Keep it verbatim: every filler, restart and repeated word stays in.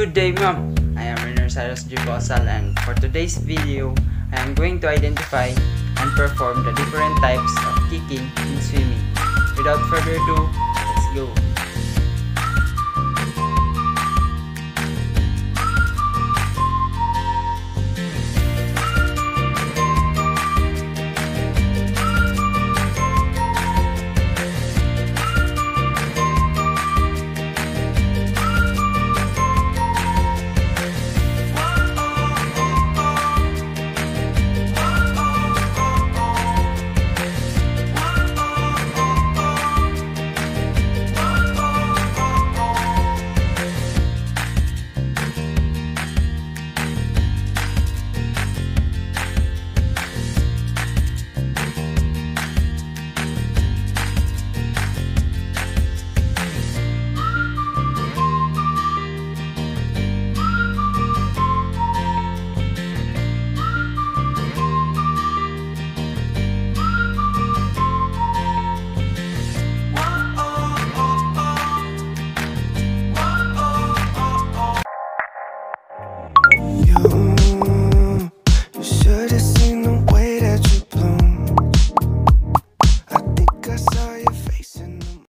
Good day, ma'am. I am Renner Cyrus G. Bosal, and for today's video, I am going to identify and perform the different types of kicking in swimming. Without further ado, let's go.